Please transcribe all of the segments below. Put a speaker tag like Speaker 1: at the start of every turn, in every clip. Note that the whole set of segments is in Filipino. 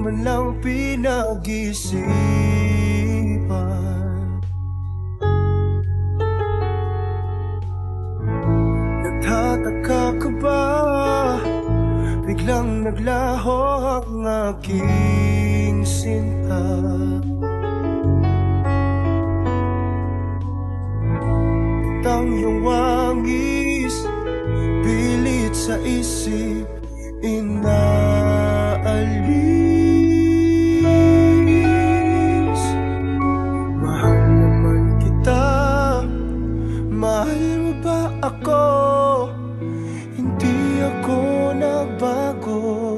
Speaker 1: man lang pinag-isipan. Nagtataka ka ba? Biglang naglaho ang aking sinta. Ang iyong wangis, pilit sa isip, inaalis. Mahal naman kita, mahal mo ba ako? Hindi ako nagbago.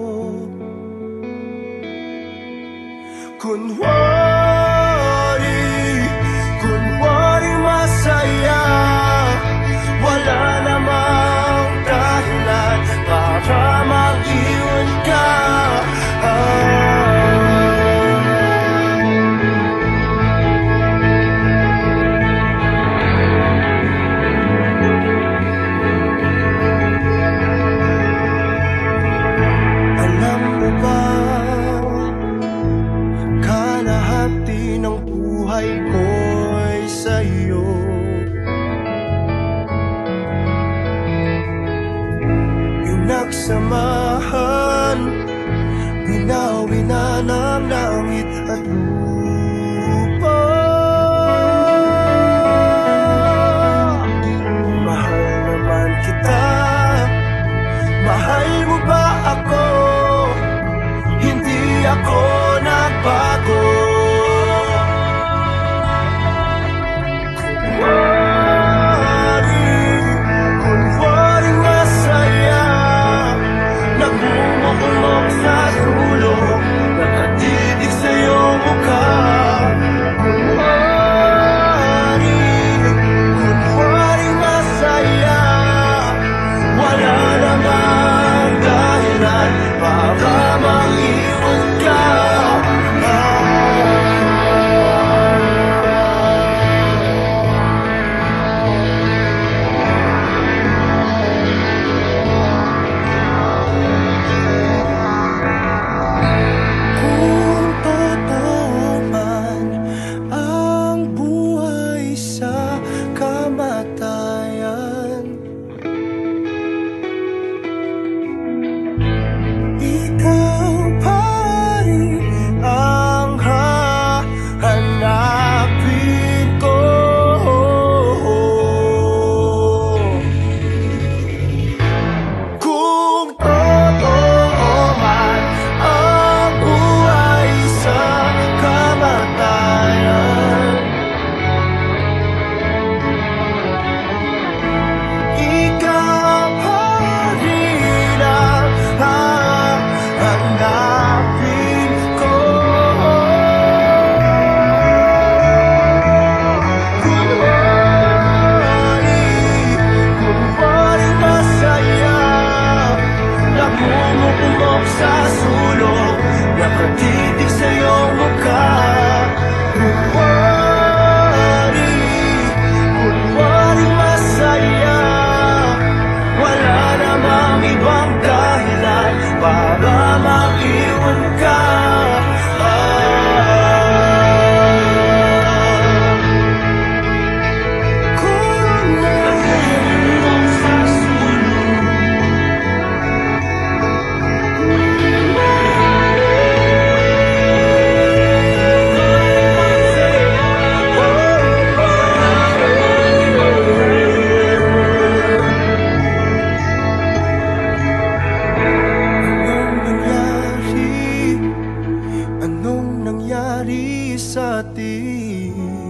Speaker 1: Kunwari masaya, wala namang dahilan para mag-iwan ka. Alam mo ba, kalahati ng buhay ko'y sa'yo. Pinagsamahan, binawi na ng langit at lupa. Mahal naman kita, mahal mo ba ako? Hindi ako nagbago. Kunwari masaya, nagmumukmok sa sulok, nakatitig sa iyong mukha. Kunwari masaya, wala namang dahilan para mag-iwan ka. Sa atin